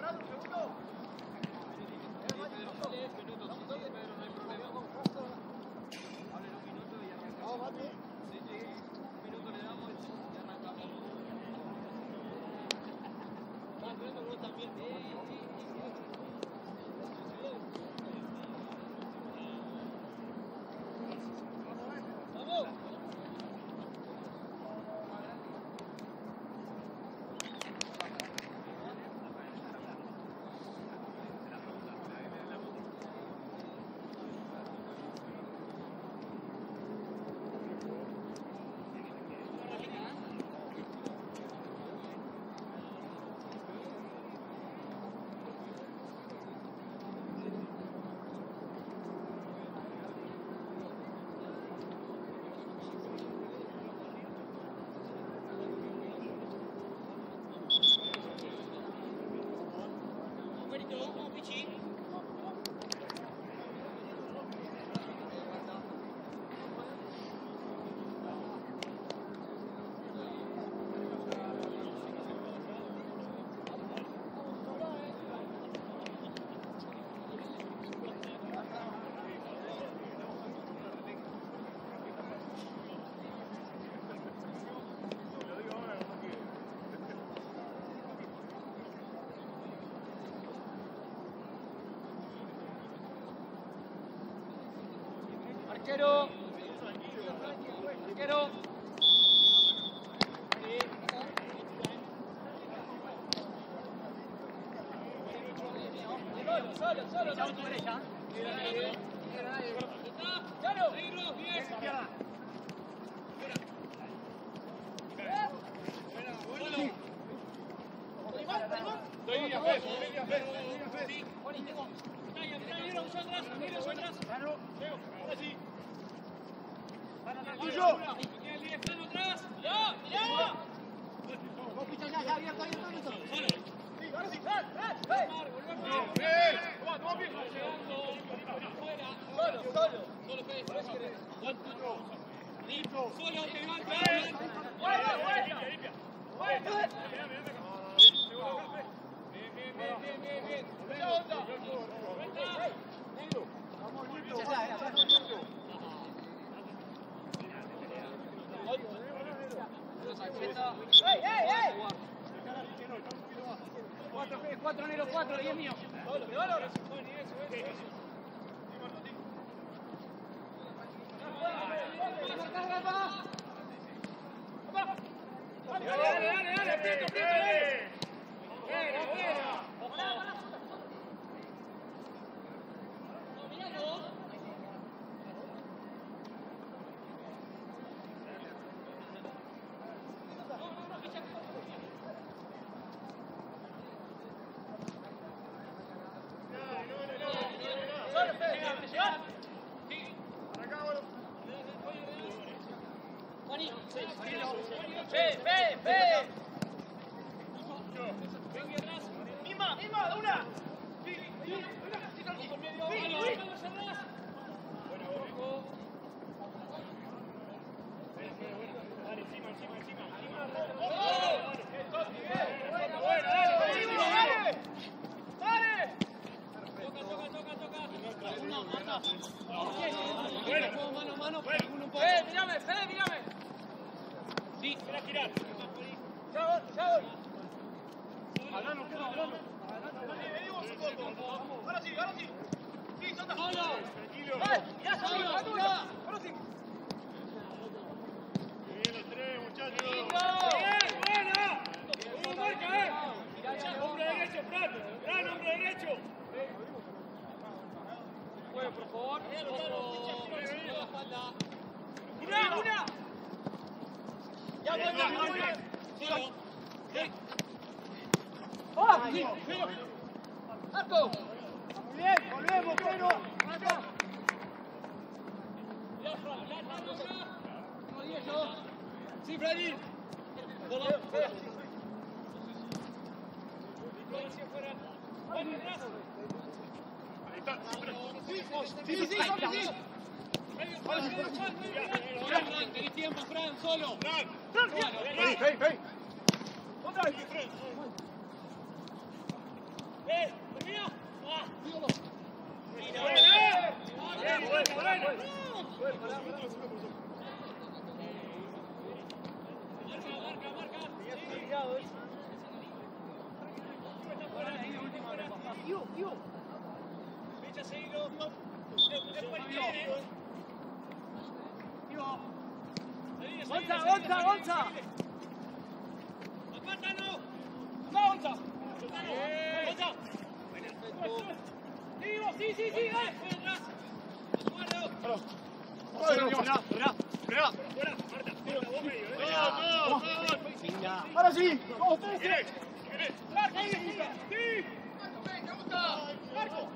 Arquero. Arquero. Solo. Chao, tu derecha. Chalo. ¡Tuyo! Cuatro, Nero, 10 mío. Dale, aprieto. Mírame. Sí, quiero girar. Chao. Hablando. Ahora sí. Sí, Sota. Solo. Ya, solo. Ahora sí. Bien los tres, muchachos. Bien, buena. ¿Cómo marca, Hombre derecho, Prat. Gran hombre derecho. Juego, por favor. Una. Ya, muy bien. Solo. Sí. Arco. Muy bien, volvemos, pero. Sí, Freddy. Sí. Tenés tiempo, Fran, solo. Hey. Otra vez. Fecha seguido. Gonza. ¡Apátalo! ¡Va, Gonza! ¡Gonza! ¡Sí! ¡Atrás! ¡Eduardo! Frena. ¡Fuera! ¡Marta! ¡Marta, vos medio! Ahora sí. Vamos, tres. ¿Quieres? Marco, ¡Sí! ¿te gusta? Marco.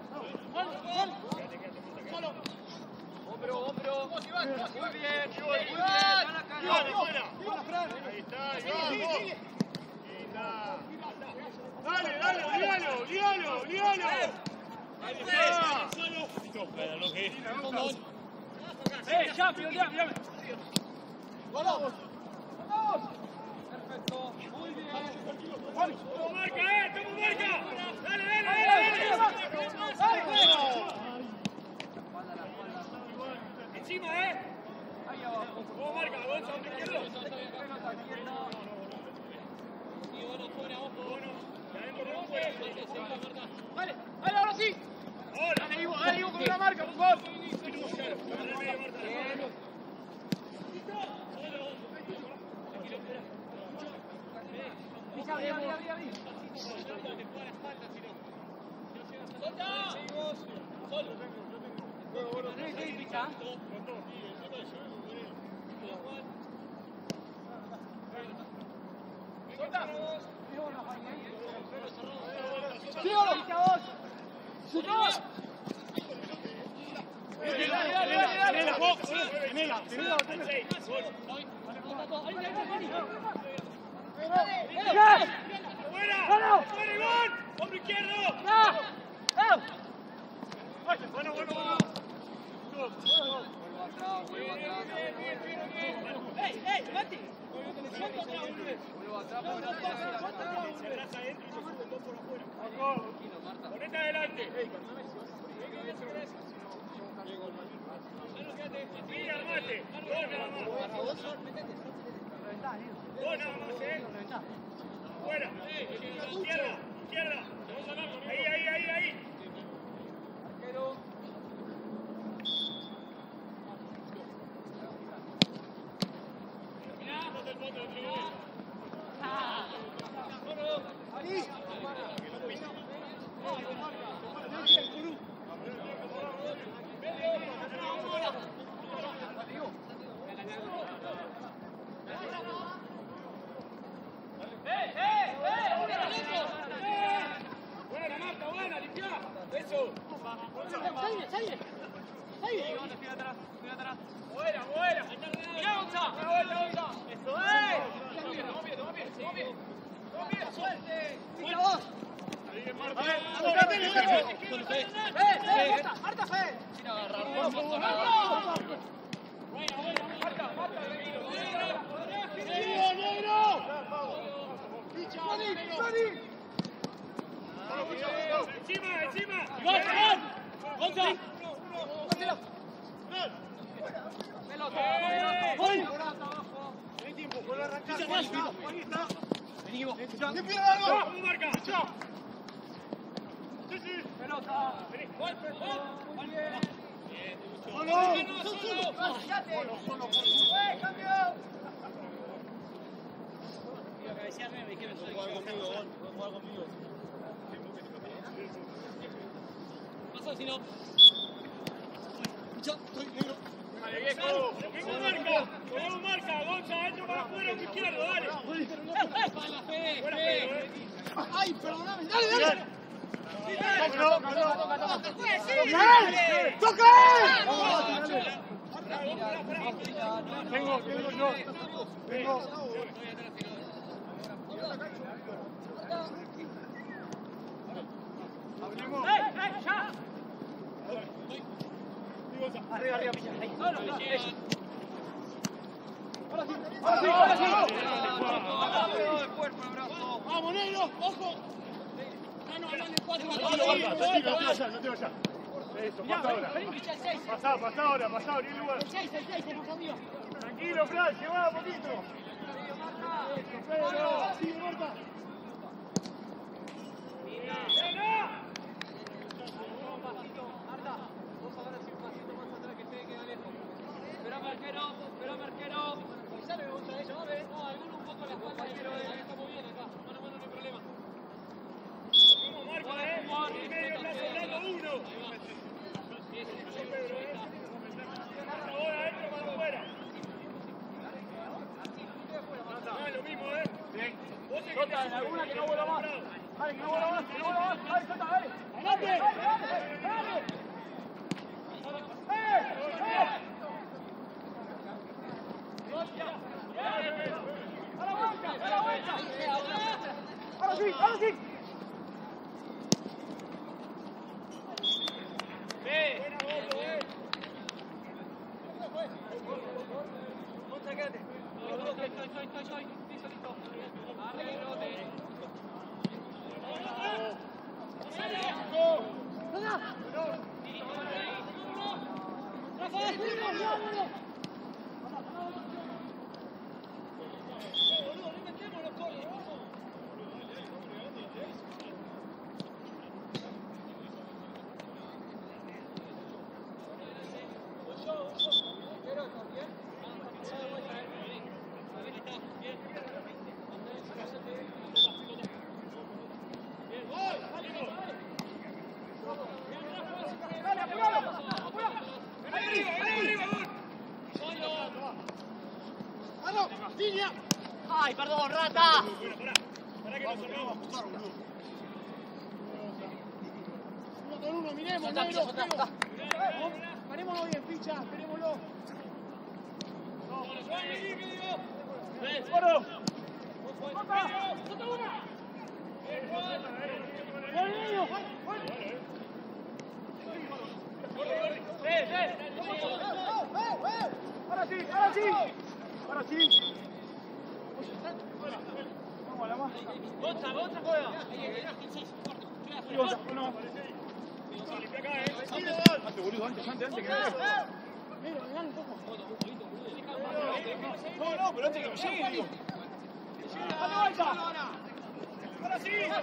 Solo. Hombro. Vos, Iván. Muy bien. Ahí está, Iván. Dale, líalo. Ahí está. Ya, dígame. Vamos. Perfecto. Muy bien. ¡Toma marca! ¡Dale! ¡Encima, Ahí abajo. ¿Cómo marca? ¿Gonza, hombre izquierdo? Dale, ahora sí. ¡Ahora! Dale, Ivo, con una marca, por favor. ¡Fuera, Iván! ¡Hombre izquierdo! Bueno. Mati. Cerrás adentro y se sube el dos por afuera. Ponete adelante. Sí, armate. Dos nada más. Fuera. Izquierda. Ahí. Buena, Marta, buena, limpiá. Eso. Salve. Buena. Mirá, Gonza. Eso Vamos bien, suerte. Mira vos. Marta, Fe. Encima. Iván. Gonza. Pelota. Voy. Vení, Ivo. ¿Cómo marca? Sí. Pelota. Cambio. Pasó, si no. Yo estoy negro. ¿Cómo marca? Gonza, entro para afuera, un izquierdo, dale. Ay, perdóname. Dale. ¡Toca! Tengo yo. Arriba, Pilla. Ahí. Ahora sí. Vamos, negro, ojo. No te vayas. Eso, pasa ahora. Pasá, abrí el lugar. El 6, hemos cambiado. Tranquilo, Flash, llevá un poquito. Sí, Marta. en alguna que no vuelva más. Dale, que no vuelva más, que no vuelva más. Dale, Sota, dale. ¡Adelante! ¡Dale! ¡A la vuelta! ¡A la vuelta! ¡Ahora sí! ¡Ahora sí! ¡Ay, perdón, rata! Pará que nos salvamos. Uno con uno, miremos, negro. Parémonos bien, ficha, esperémoslo. ¡Corro! ¡Sota! ¡Sota una! ¡Gol medio! ¡Ahora sí! ¡Ahora sí! ¡Ahora sí! Vamos a la más. ¡Otra juega! Sí, otra, uno. Antes, boludo, antes que me vea. Mira, un poco. No, pero antes que me llegue, digo. ¡Dale vuelta! ¡Ahora sí! Marca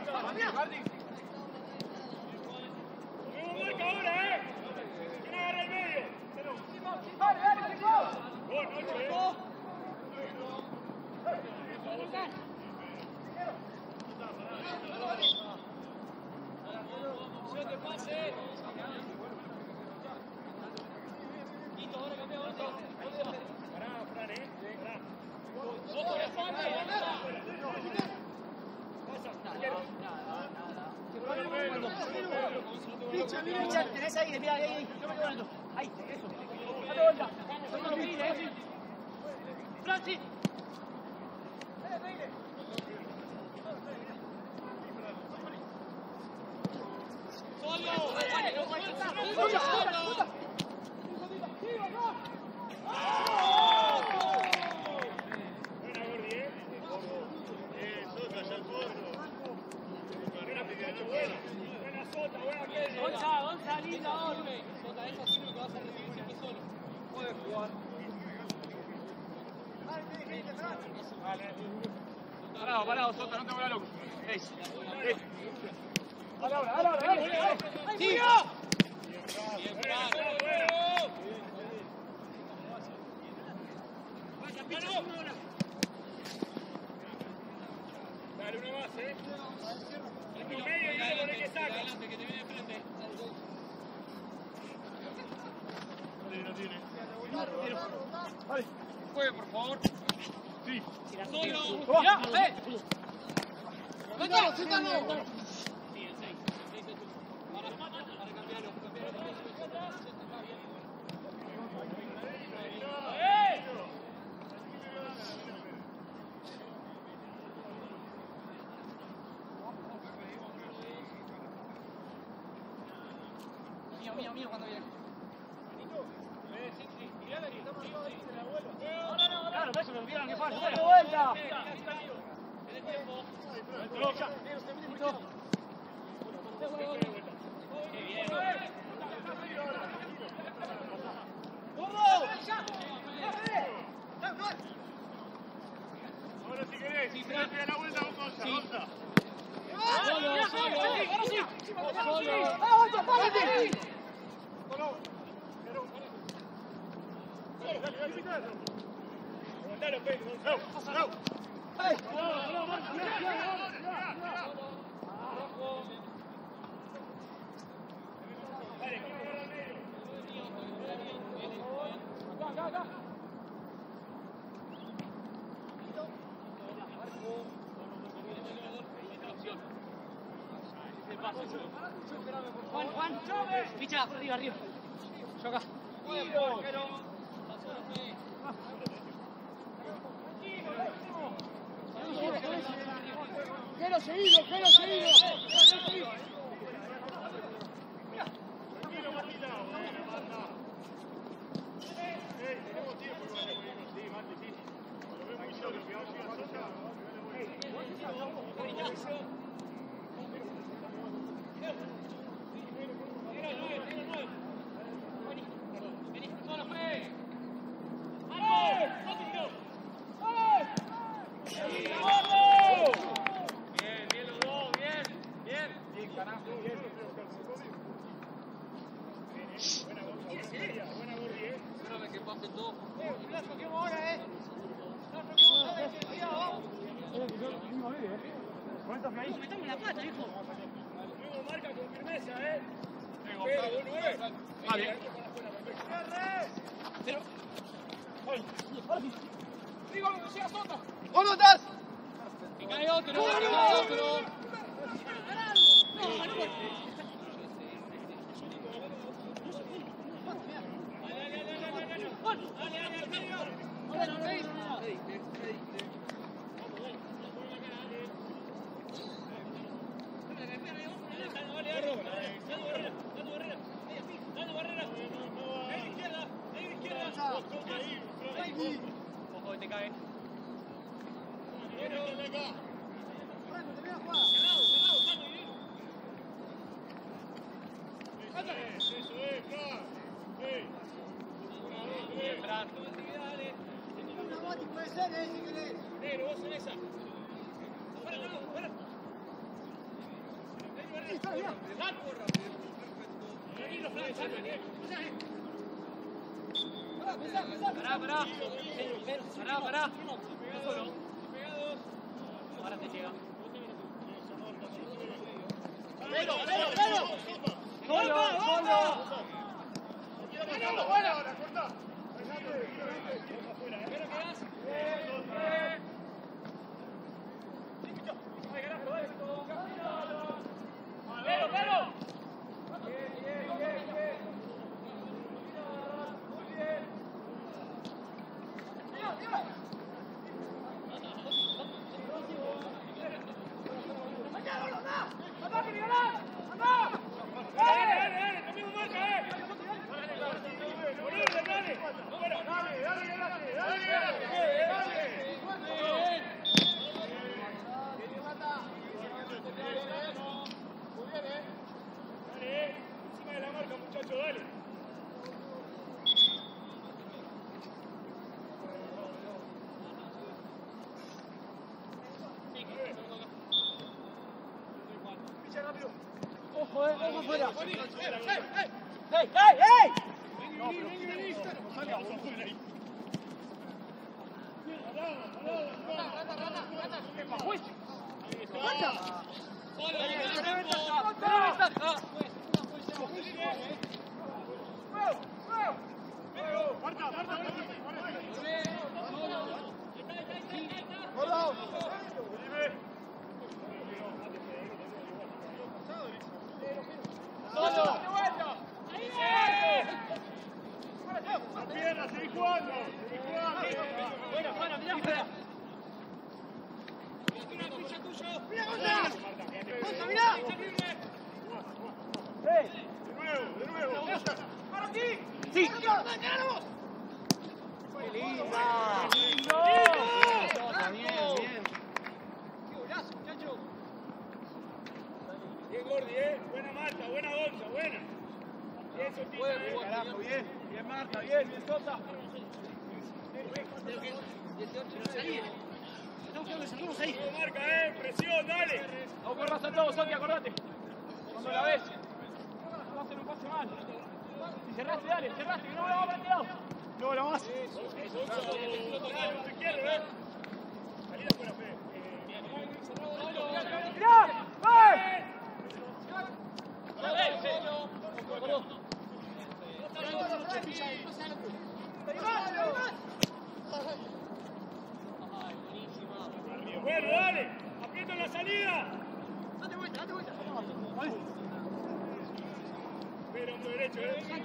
ahora, ¿quién agarra el medio? ¡Dale, dale, chicos! Gol, noche, Picha, tenés ahí, mira, ahí. Ahí, eso. ¡Dale vuelta! Francis. Gonza, linda, Orme. Sota, eso sí lo que vas a recibir siempre solo. Puede jugar. Parado, Sota, no te vuelvas loco. Ahora, dale. ¡Sí! Dale una más, en el medio y luego con el que saca. Adelante, que te viene de frente. No tiene. Vale. Juegue, por favor. Sí. Solo. ¡Ya! ¡Vamos! ¡Sútalo! Sí, el 6. Para cambiarlo. Mío, cuando viene. Claro, por eso me olvidaron que pasa. ¡Dale vuelta! Tenés tiempo. ¡Qué bien! Ahora si querés, si Fran. te da la vuelta vos Gonza. Sí. Gonza. Aguantalo, Pedro. Juan, ficha, arriba. Yo acá. ¡Quero seguido! Tranquilo, Matita. Tenemos tiempo igual de ponernos, sí, Mati, sí. Lo veo muy solo, que vamos a ir a Sosa. Metamos la pata, hijo. Luego marca con firmeza, Pero, bueno, Vale. Pero. Digo, que llega Sota. ¿Cómo estás? Que cae otro. No, ojo, te cae. Negro, vos en esa. Pará. Solo. Ahora te llega. Solo. Ojo fuera. ¡Ey! Buena Marta, buena Gonza, buena. Bien, Carajo, bien Marta, bien Sosa. Salimos ahí. Marca, presión, dale. No corras a todos, Sonia, acordate. Cuando la ves. No hacer un pase mal. Si cerraste, dale, que no me la vamos para no, la más. Salida fuera, Fede. ¡Mirá! ¡Ven! Bueno, dale. Aprieta la salida. Date vuelta. Vale. derecho,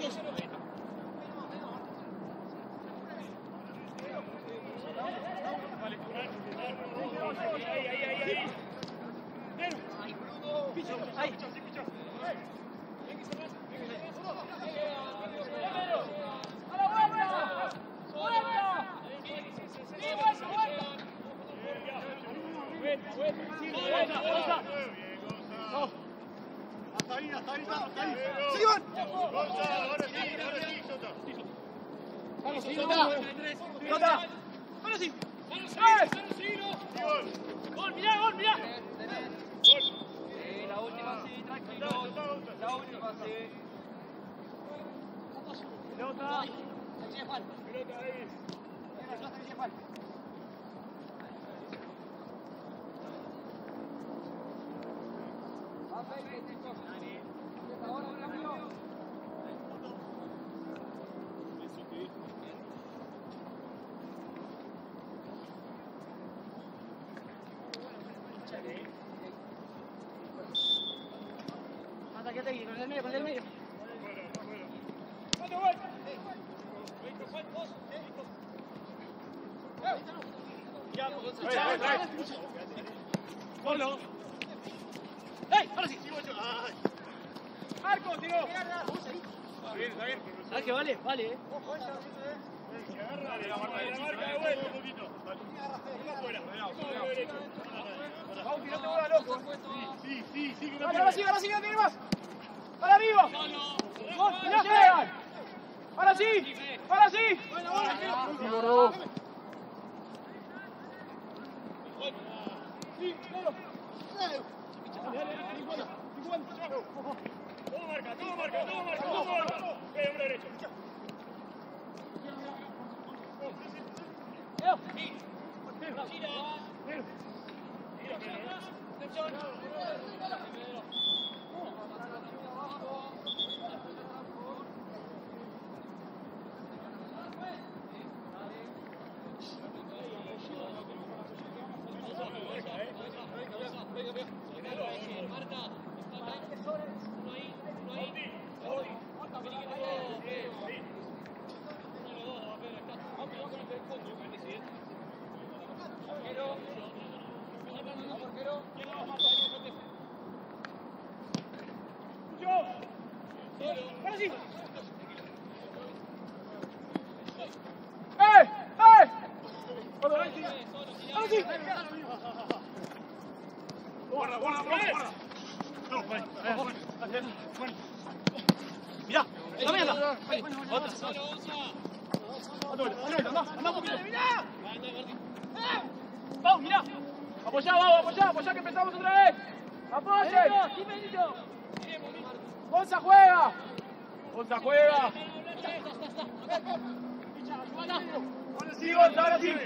Marco, tío. ¿Sabes que vale? Vale, la marca de vuelta un poquito. Afuera. Bauti, no te vuelvas loco. Sí, que no Ahora sí, no tiene más. ¡Para arriba! ¡Ya pegan! ¡Ahora sí! ¡Ahora sí! Todo marca. Hombre derecho. ¡Ahora sí! Guarda. No, vale. Mirá, la mierda. Otra. Anda un poquito. Vamos, mirá. Apoyá, que empezamos otra vez. ¡Apoyen! ¡Gonza juega! Ahora sí, Gonza, ahora sí.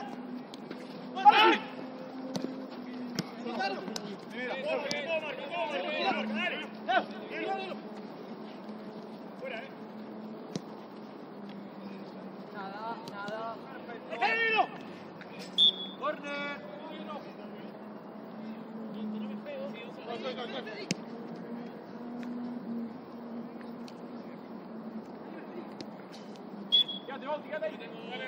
Nada. ¡Déjalo! ¡Corner! Quédate ahí.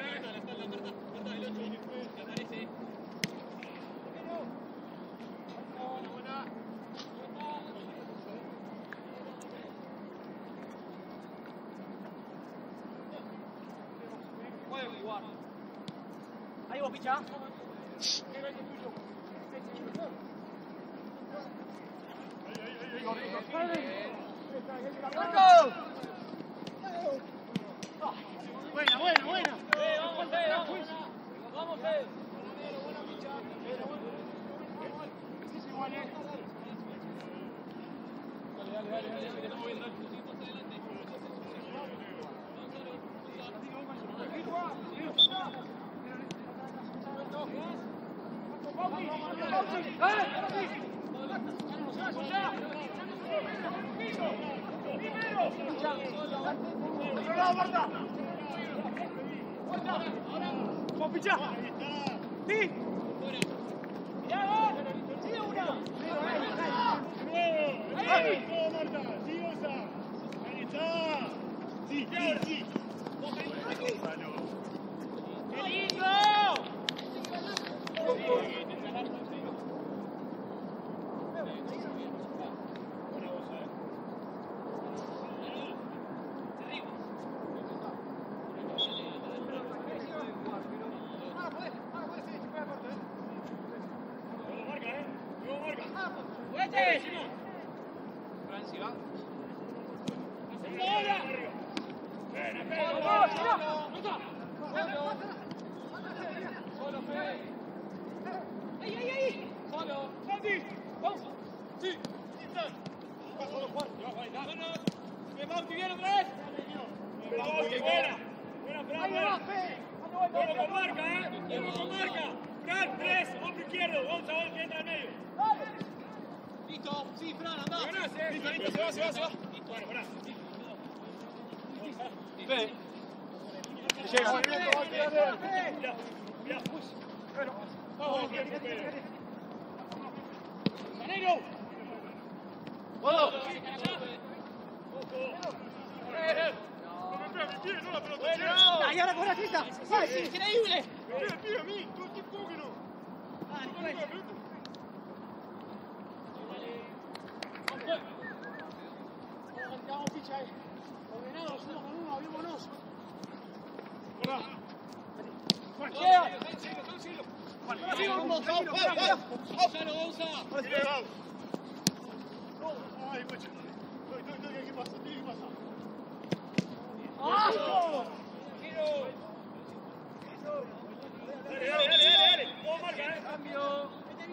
Ahí vos, picha. Buena. Vamos, Fede. ¡Vamos, picha! ¡Sí! ¡Ya, ¡sigue una! ¡Ahí! ¡Todo, Marta! ¡Sí, Gonza! ¡Ahí está! Franci va. Solo, Fede. ¡Ahí! Solo. Santi. Vamos. Sí. Solo Juan. Vámonos. ¡Me Bauti bien otra vez! Bauti, buena. Buena, Fran, buena. Bueno, con marca, Bueno, con marca. Fran, 3, hombre izquierdo. Vamos a ver que entra en medio. Listo. Sí, Fran, andá. Listo, se va. Bueno, pará. Fede. Mirá. Bueno, vamos, ¡Canero! ¡Vamos! ¡Ahí ahora con la cita! ¡Sí, increíble! Mira a mí, todo el tiempo que no. Vamos, ficha ahí. Ordenados, uno con uno, abrímonos. Ay, macho. ¿Qué pasa? Dale. Todo marca, Cambio.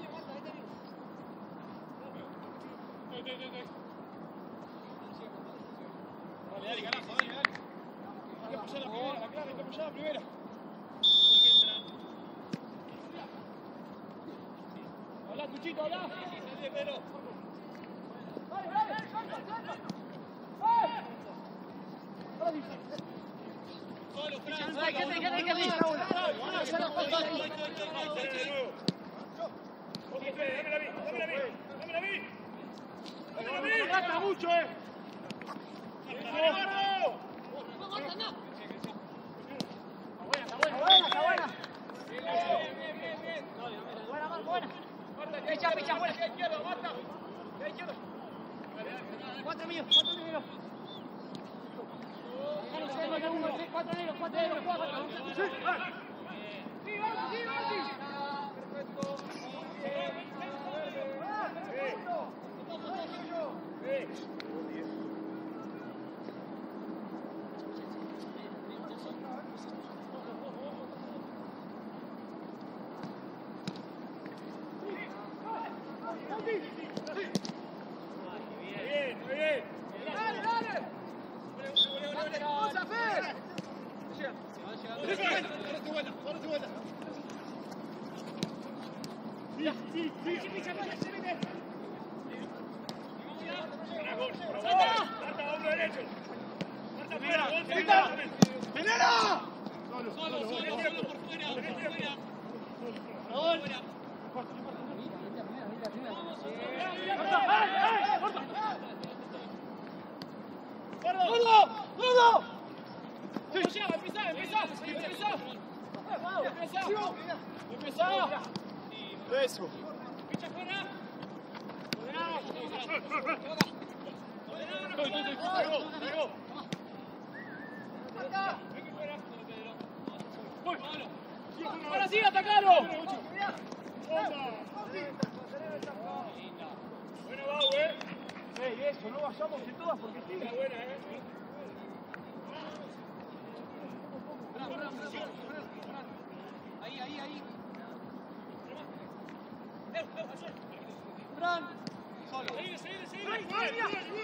Dale, carajo, dale. Hay que apoyar la primera, la clave, hay que apoyar la primera. Habla, Tuchito, habla. Salí, Pedro. Solo, Fran. ¿Qué Dámela a mí. Gasta mucho, Está buena. Buena. Picha, buena. Izquierdo, Marta. Izquierdo. 4 míos. 4 negros. Sí, vamos. Perfecto. Bien. Dale. ¡Cosa, Fer! Solo tu vuelta. Sí. Marta, hombro derecho. Marta, fuera. ¡Venera! Solo por fuera. Fuera. ¡Gordo! Empezá. Eso. Ficha fuera. Pegó. ¡Ahora sí, atacalo! Bueno, Bau, Eso, no vayamos en todas porque sí. Está buena, Ahí. Fran. Solo. Seguí.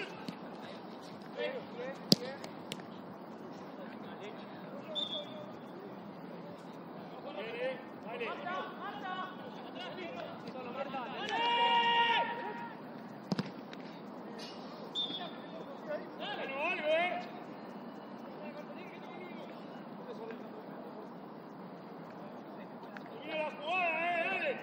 Dale. Bueno, algo, Mira la jugada, dale.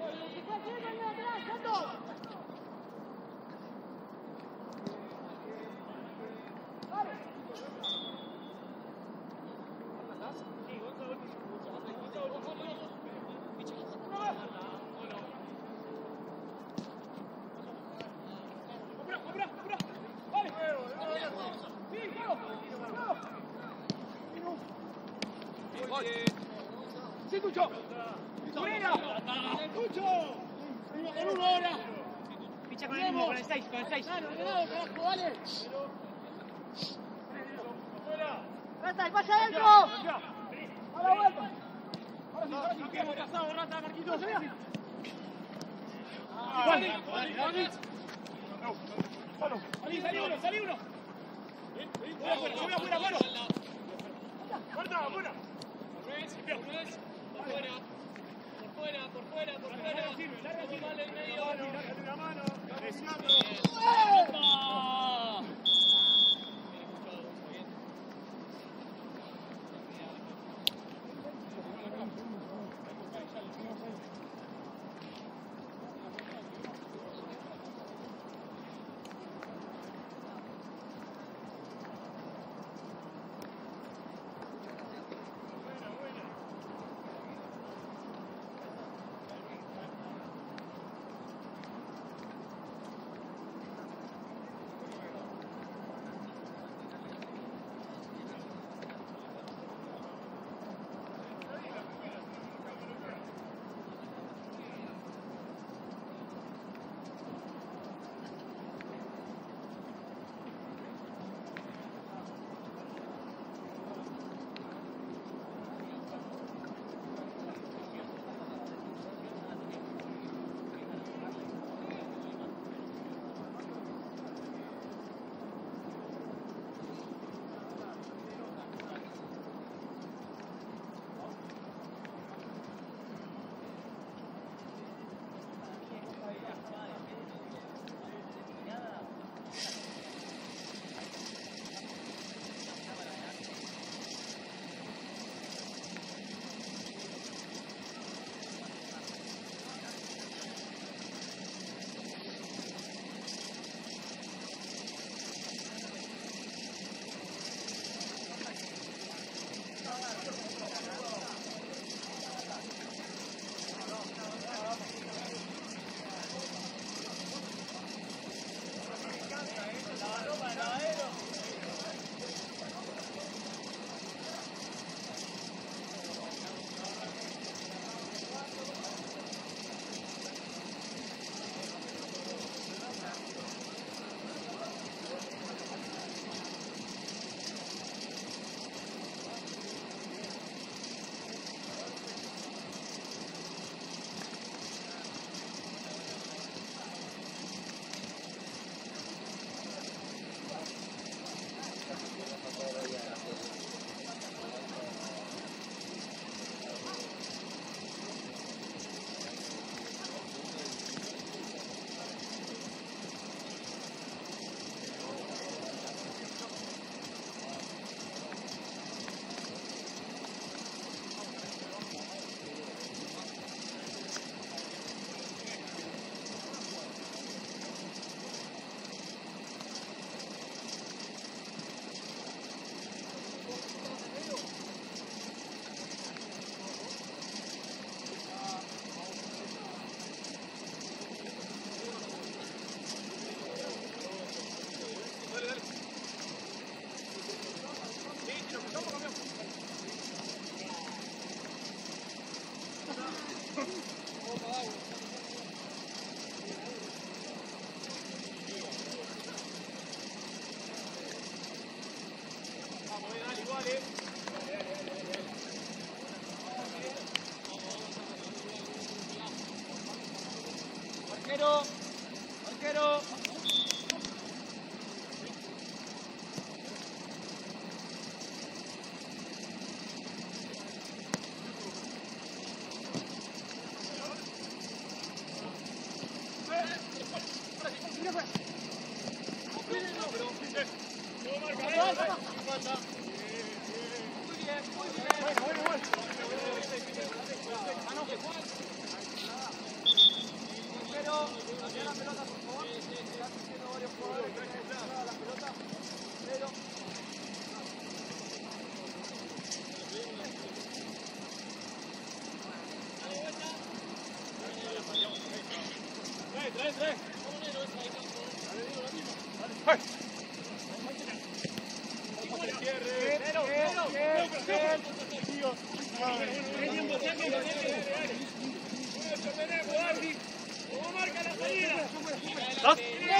¡Sí, Tucho! ¡Buena! ¡Tucho! ¡Uno con uno ahora! Engancha con el mismo, con el 6, con el 6. Dale, carajo, dale. Rata, el pase adentro. A la vuelta. Ahora sí, hemos pasado, Rata, Marquitos. Salí uno. Voy afuera, bueno. ¡Fuerza, afuera! Por fuera. Todo mal en medio. ¡Lárgate una mano! Arquero. ¡Vamos, marca la salida! ¿Dos?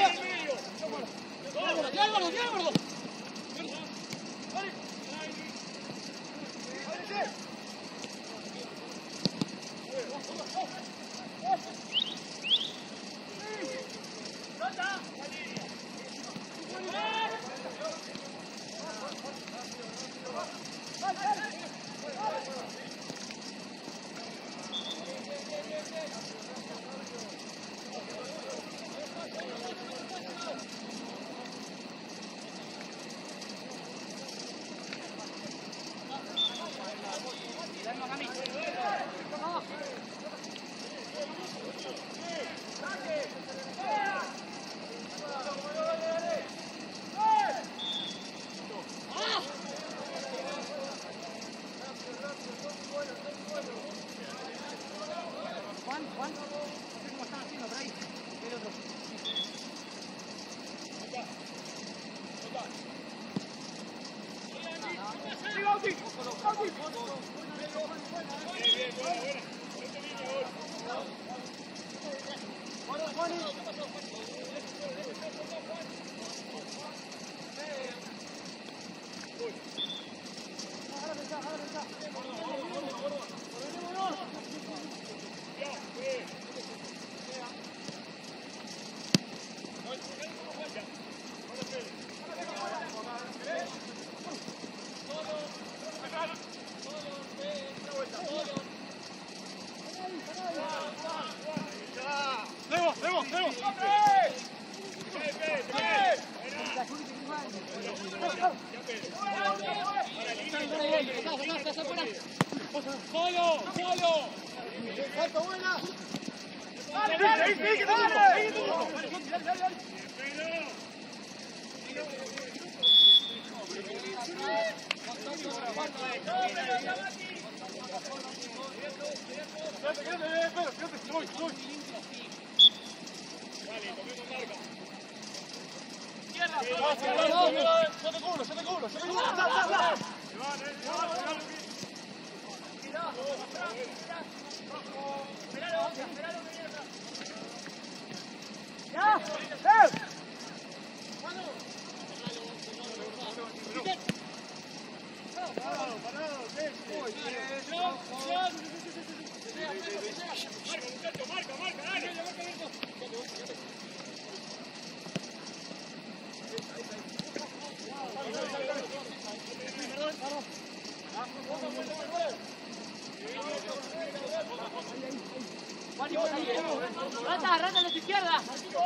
Rata a tu izquierda.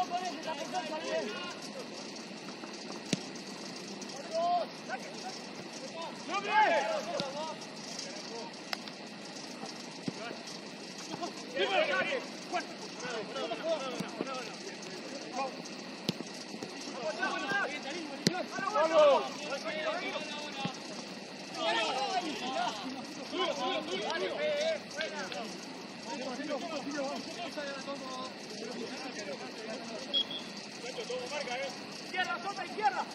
Izquierda, sombra, izquierda.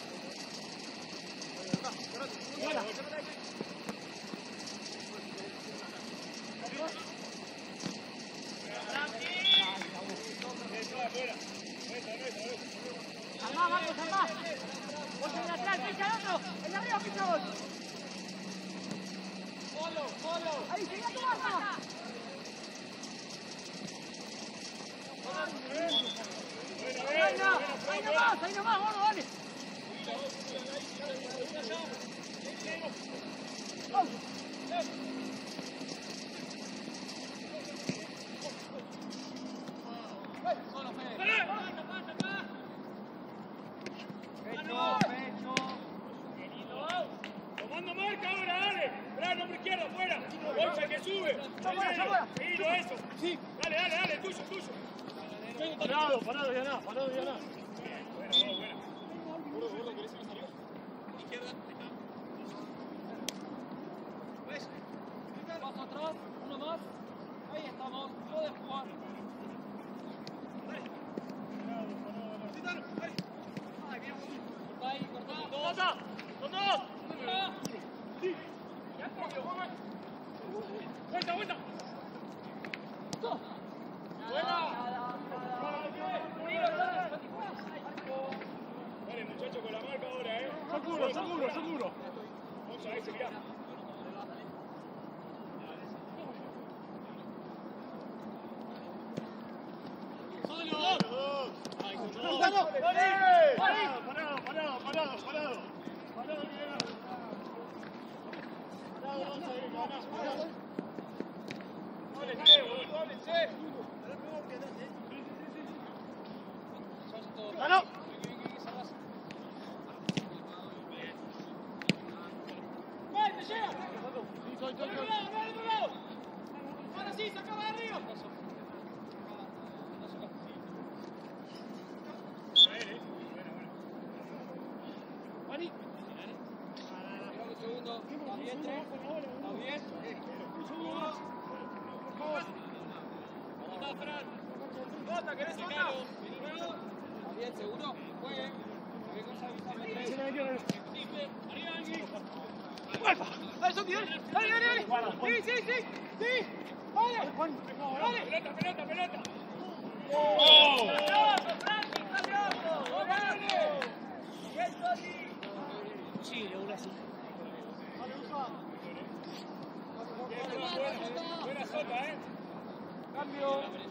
Armá, Marcos, armá. Vos en el atrás, picha el otro. El de arriba, picha vos. Ahí, seguí a tu marca. Ahí nomás, gordo, dale. Tomando marca ahora, dale. Bravo, hombre izquierdo, afuera. Bolsa que sube. Seguilo, eso. Sí. Dale, tuyo. Parado, Diana. Buena. Paso atrás, uno más. Ahí estamos, lo de jugar. Ahí, cortá. ¡Con dos! Vuelta. ¡Buena! seguro, seguro. Vamos a ese, mirá. Ahora sí, sacaba de arriba. Un segundo. ¿Está bien, Tre? ¿Está bien? Vamos, Fran. Jota, ¿querés Jota? ¿Está bien, seguro? Juegue. ¿Qué cosa avisame, Tre? Arriba, alguien. ¡Dale, Sofi, dale! ¡Dale, dale, dale! ¡Sí! ¡Dale! Pelota. Chile, una así. Buena Sota, Cambio.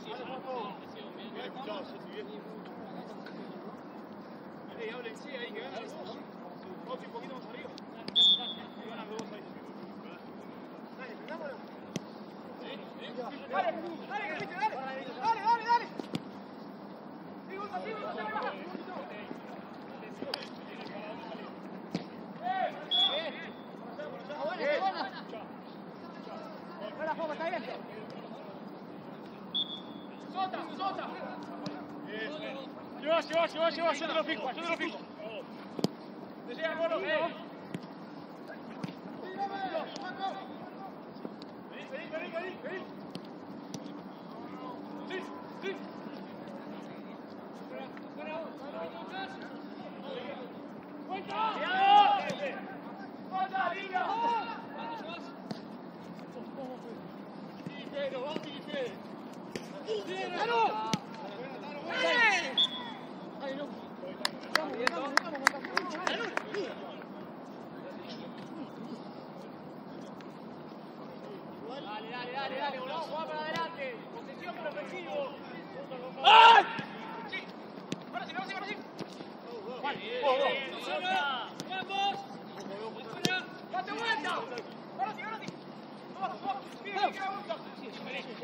Hablen, sí, ahí que ganan. Vamos un poquito más arriba. Ganan los dos ahí. Dale, frenámoslo. Dale, Cristian, dale. Sigo, se relaja. Buena, Juan, está bien. Sota. Lleva, yo te lo fijo. Te llega el gol, Vení. Sí. ¡Cuenta! ¡Liga! Dale, volvamos a jugar para adelante. Posesión por ofensivo. ¡Ay! Sí. Ahora sí. Vale. ¡Vamos! ¡Date vuelta! Ahora sí. Vamos. Bien, que la vuelta. Vení. Sí.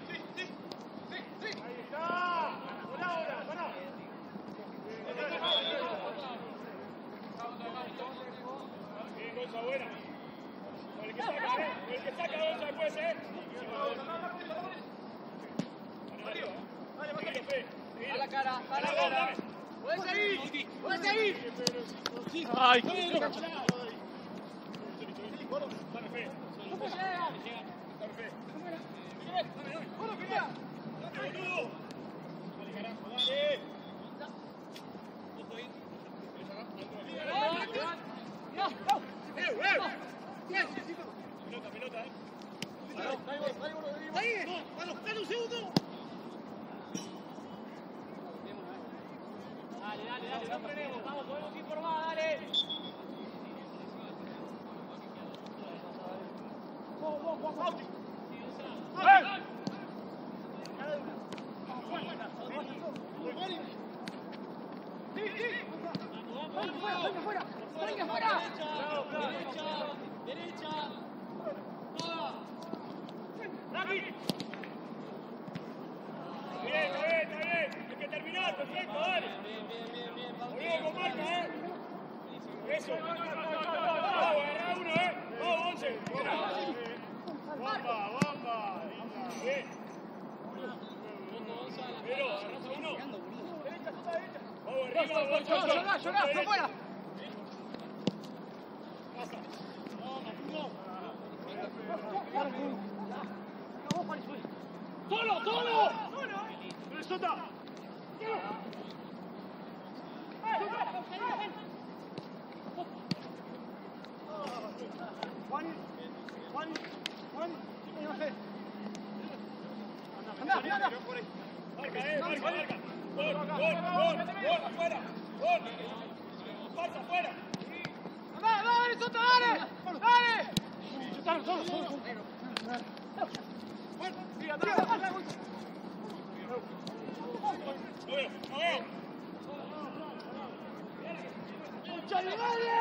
Ahí está. Pará. Bien, cosa buena. El que saca Gonza después, A la cara. ¡Puedes seguir! ¡Ay! Pelota, Dale un segundo. Dale, no frenemos, podemos ir por más, dale. ¡Venga fuera! Derecha. Bien. Hay que terminar, perfecto, dale. Bien. Volvemos con marca, Eso. Vamos, agarrá uno, Vamos, 11. Bomba. Bien. Pero, agarrás uno. Vamos, arriba. Llorá, fuera. Pasa. ¡Solo! ¡Sota! Juan. No sé. Anda. Marca. Gol, afuera. Falta, afuera. Soto, dale! ¡Dale! Chutaron, solo. Sí, atrás. ¡Chale, dale!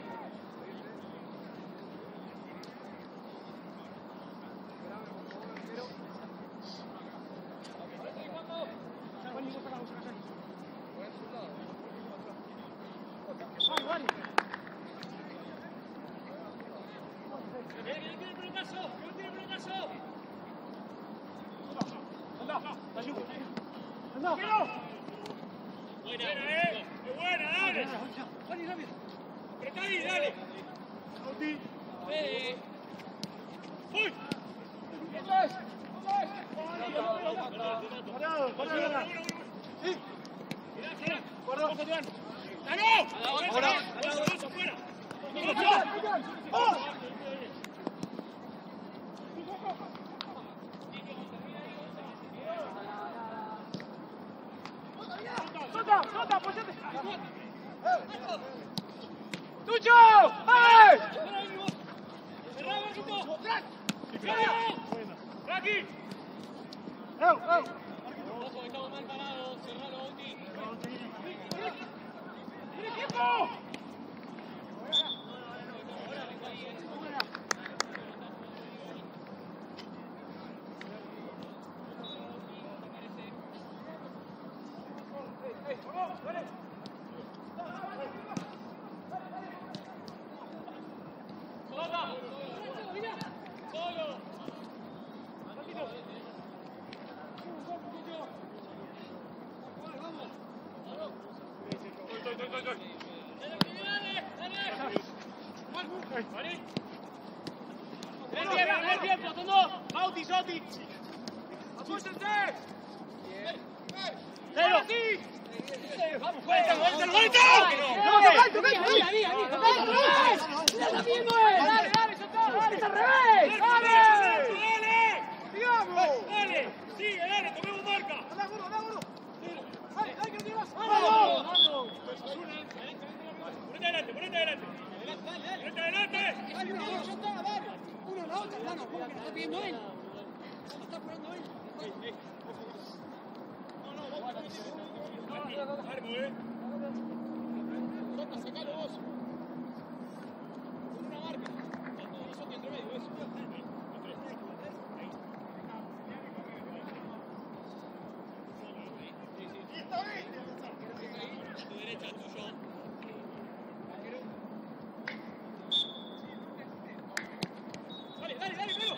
¡El tiempo! ¡Tondo! ¡Bauti, Soti! ¡Apúyense! ¡Cero! ¡Vamos, vuelta! ¡Dale, sigue, dale, tomemos marca! ¡Dale, gordo! ¡Dale, que no tiene más! ¡Vamos! ¡Ponete adelante! ¡Ponete adelante! Uno, la otra, no, ¿cómo que lo está pidiendo él? ¿Lo está apurando él? Sota, sacalo vos. Con una marca. Y Soti entre medio, eso. A tu derecha, tuyo. Dale, Pedro.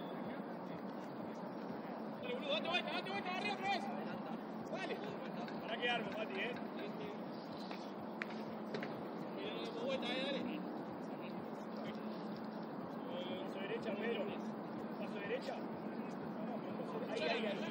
Dale, boludo, date vuelta, arriba otra vez. Dale. Para que armo, Mati, Dale, vuelta, dale. Paso derecha, Pedro. Paso derecha. Ahí.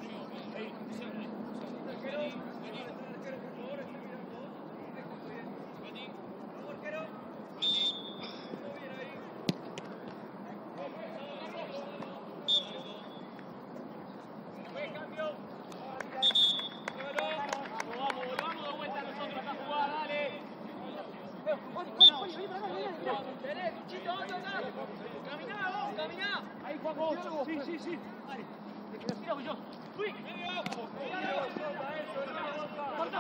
Ahí, Juanjo. Sí. Vale. Mira, yo. ¡Uy! ¡Pasa!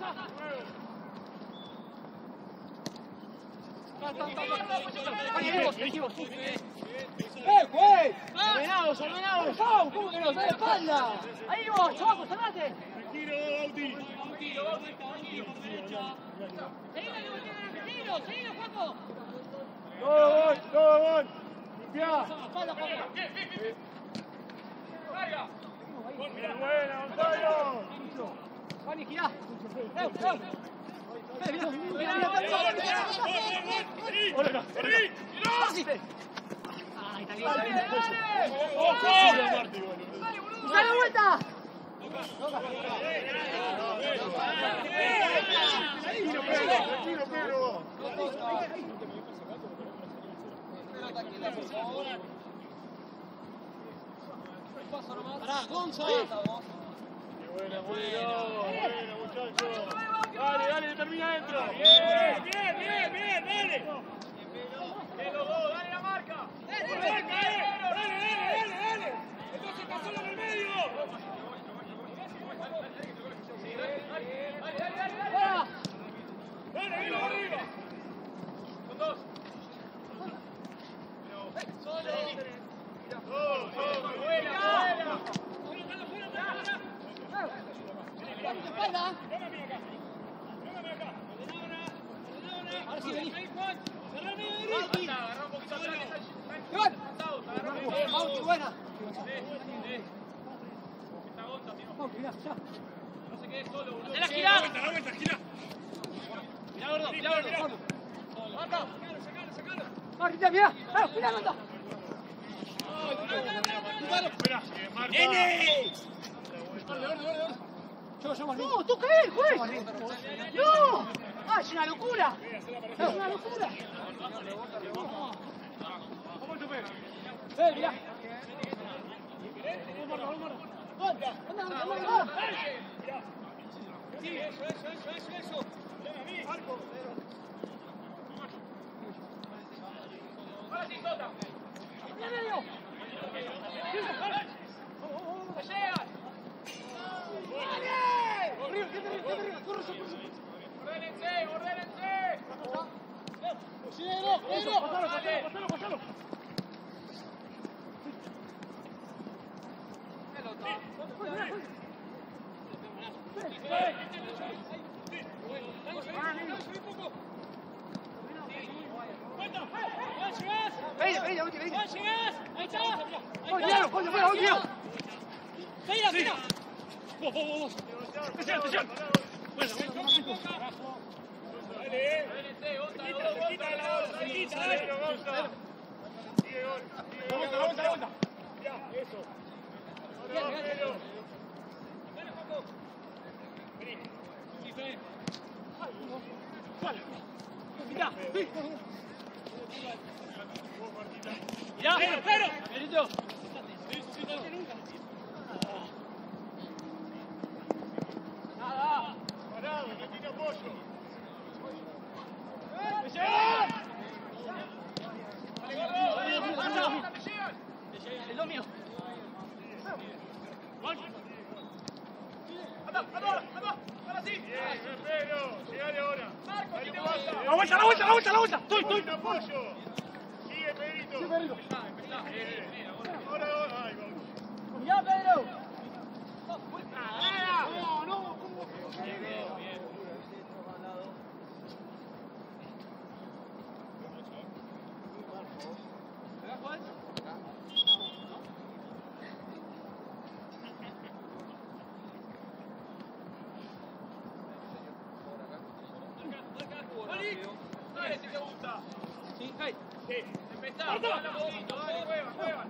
¡Ordenados! ¿Cómo que no? ¡Está de espalda! ¡Ahí vos, chabaco, salate! Tranquilo, Bauti. ¡Seguilo, Juaco! Todo gol. Limpia. ¡Espalda, Juaco! Buena, Gonzalo. Juani, girá. ¡Ay, está bien! ¡Dale vuelta! Tranquilo, Pedro. Pará, Gonza. Qué buena, muchachos. Dale, termina adentro. Bien, dale. Los dos, dale la marca. ¡Marca, dale! Entonces está solo en el medio. Dale, arriba. Con dos. Solo. Buena. Ahora sí, vení. Agarra un poquito atrás. Mauti, buena. Esta gonza, tío. Mauti, mirá, ya. No se quede solo, boludo. ¡Hacela girar! Da vuelta, gira. Mirá, gordo, mirá, gordo. Sacalo. Marquita, mirá. Mirá, anda. ¡Nene! No, tú qué, juez. No. Ah, es una locura. Es una locura. Mirá. Anda. Sí, eso. Marco. Ahora sí, Tota. Mirá, medio. ¡Me llegas! ¡Ordénense! Pasalo. Vení. ¡Ahí está! Mira. Vos. Atención. Dale, cerquita de la bola, dale. Sigue gol. La vuelta. Ya, eso. Ahora va, Pedro. Vení. Mirá. ¡Mirá! ¡Pero! ¡Benito! ¡Nada! Parado, no tiene apoyo. ¡Me llegan! ¡Dale, gordo! ¡Pasa! ¡Me llegan! ¡Es lo mío! ¡Anda! ¡Ahora sí! Bien, Pedro. Llegale ahora. ¡Marco, Dale aquí te un vas! paso. La vuelta. Estoy. Sin apoyo. Sigue, Pedrito. Empezá. Ahora. Ay, vamos. Mirá, Pedro. Dale, si te gusta. Sí. Empezá, juega un poquito, dale, juega.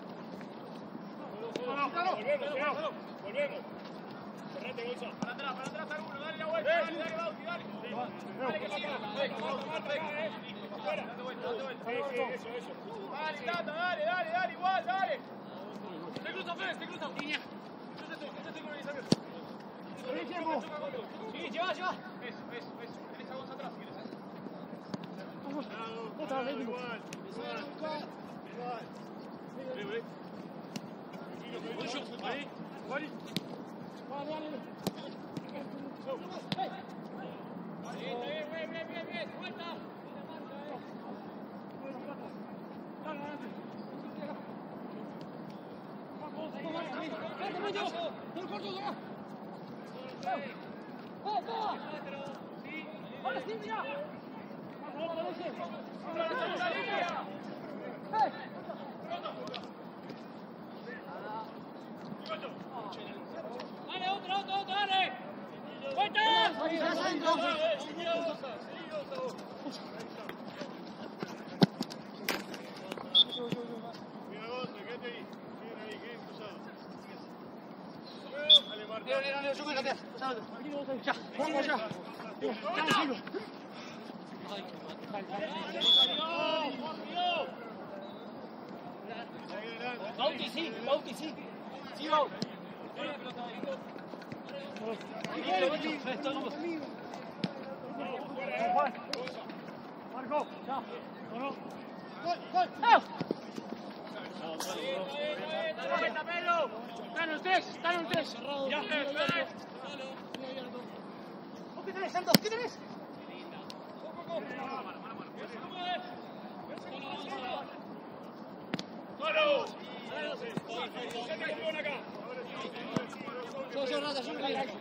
Volvemos. Cerrate, Gonza. Para atrás alguno, dale la vuelta, dale, Bauti, dale. Dale que siga. Afuera. Date vuelta. Eso. Dale, Tata, dale, igual, dale. Se cruza, Fede, se cruza. Línea. Cruzate con el Isabel. Sí, lleva. Eso. Tenés a Gonza atrás, si querés. Igual. Bien, vuelta. Ahora sí, mirá. Dale, otro, dale. ¡Vuelta! Mira, Gonza, quédate ahí. Queden cruzados. Dale, Marta. Leo, súbete. Ya, vamos ya. Vamos, Bauti, sí. Sí, Bauti. Marco. Marco. Ya. No. Gol. Están los tres. Ya, ¿Vos qué tenés, Santos? ¿Qué tenés? Yo, Rata, yo me voy a ir.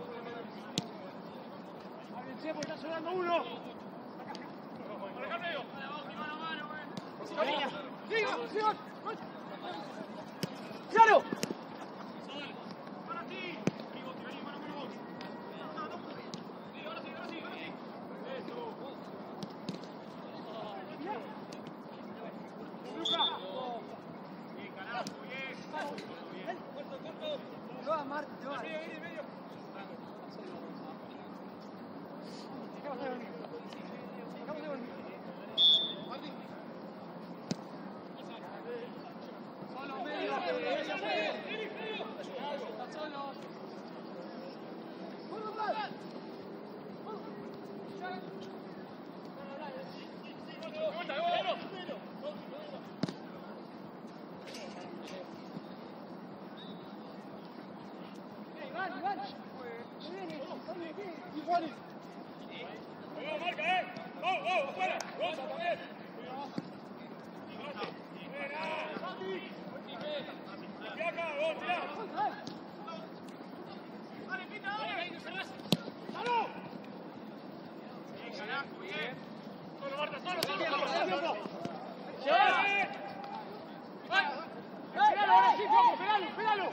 Ábrense porque está sobrando uno. Sigan. ¡Claro! ¡Pégalo!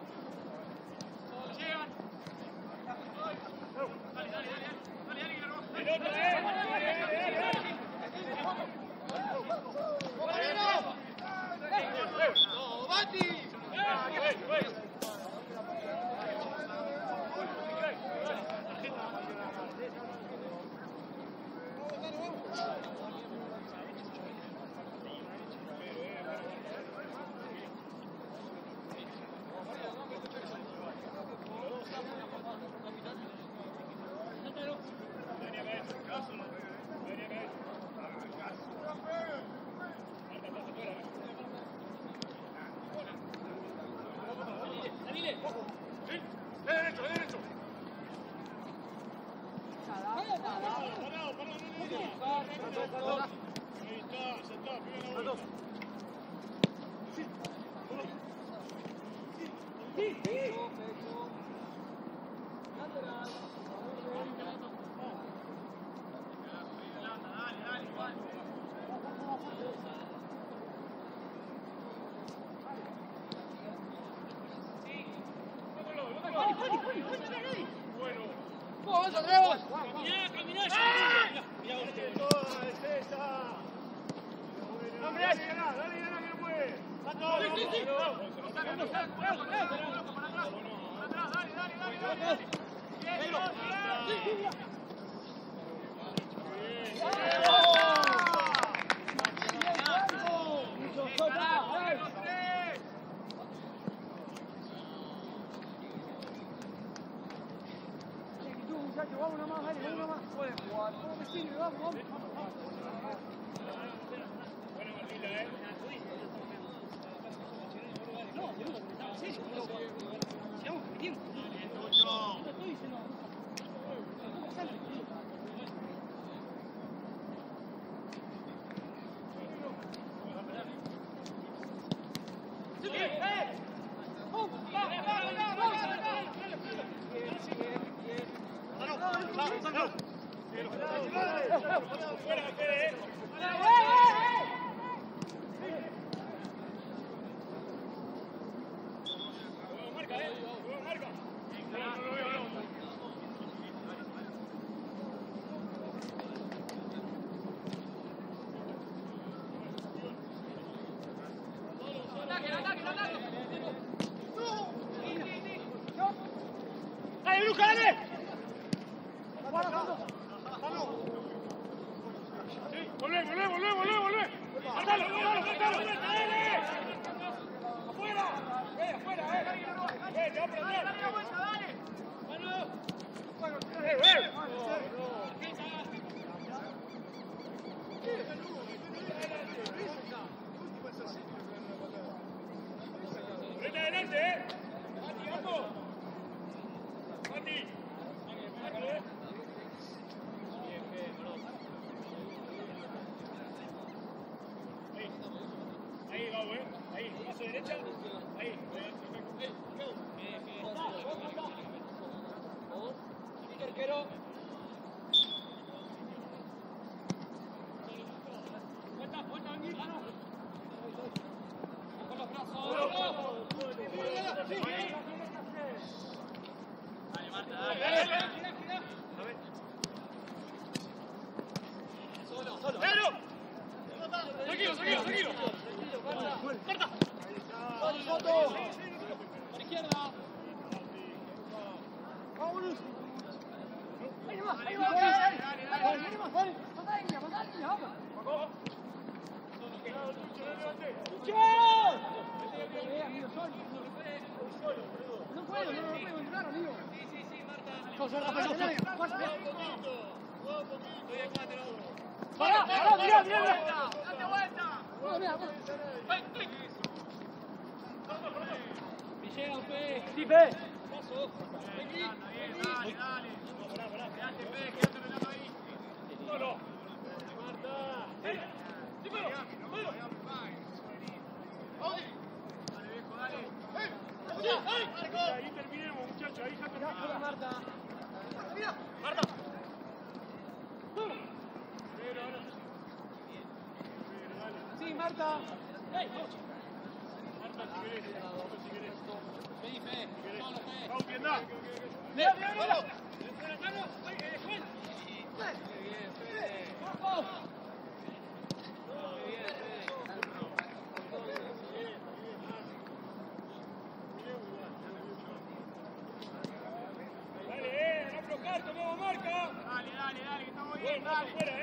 ¡Dale, Luca, dale! ¡Guarda, Santos! Pase derecha. Ahí. Arquero. Vuelta, Angui. Con los brazos. Dale, Marta, dale. Solo. ¡Pero! Tranquilo. ¡Marta! Soto. Por izquierda. Vámonos. Ahí nomás, ahí nomás. Ahí nomás, dale. Mandá línea, vamos. Amigo, solo. No puedo entrar, amigo. Sí, Marta. Pará, mirá. Date vuelta. Mira. Me llega un Fe. Sí, Fe. Paso. Vení. Dale. Quédate, Fe, quédate relando ahí. Solo. Marta. Sí, pero. Dale, viejo, dale. Ahí terminemos, muchachos. Ahí ya terminamos. Marta. Marta. Sí, Marta. Marta, si querés. Vení, Fe. Solo, Fe. Pauti, andá. Mira. Dale, no aflojar, tomamos marca. Dale, que estamos bien, Bueno, dale. afuera,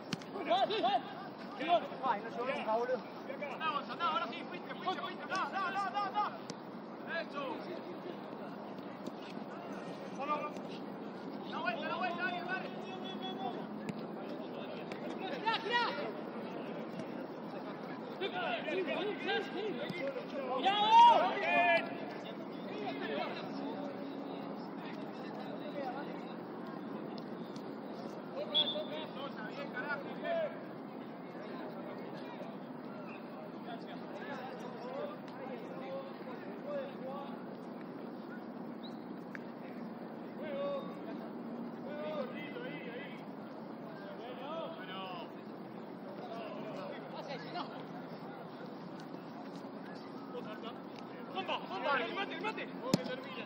Ay, no se venga, boludo. Andá, ahora sí, fuiste. Da. Eso. La vuelta, dale. Bien, carajo, bien. ¡Zumba! ¡El mate!